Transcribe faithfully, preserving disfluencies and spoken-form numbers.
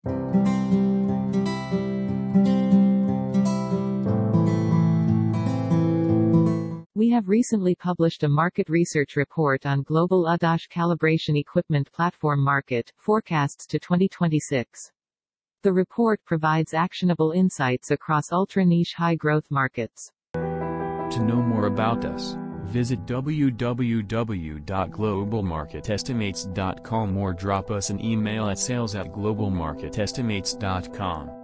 We have recently published a market research report on global A D A S calibration equipment platform market forecasts to twenty twenty-six. The report provides actionable insights across ultra-niche high-growth markets. To know more about us, visit w w w dot global market estimates dot com or drop us an email at sales at global market estimates dot com.